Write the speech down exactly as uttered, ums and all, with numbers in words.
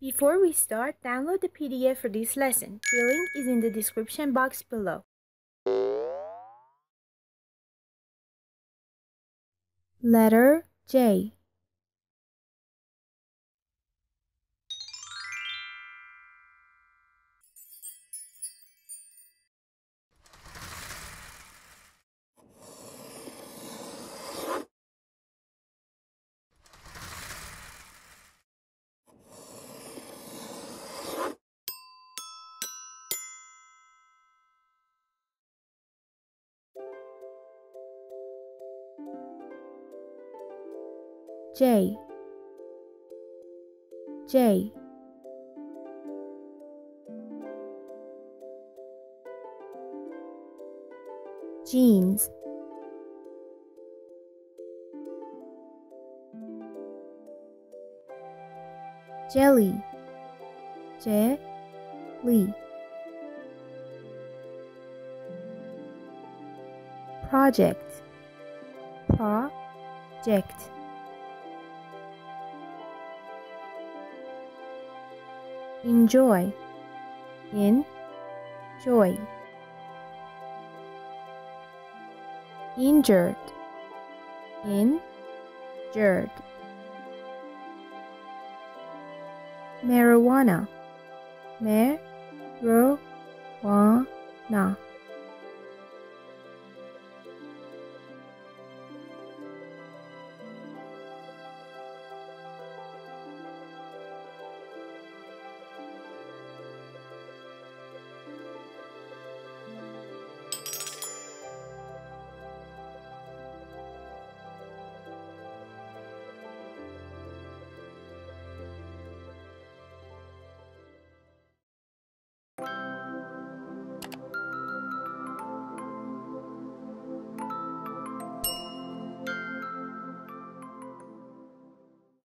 Before we start, download the P D F for this lesson. The link is in the description box below. Letter J. J. J. Jeans. Jelly. Jelly. Project. Project. Enjoy. Enjoy. Injured. Injured. Marijuana. Marijuana.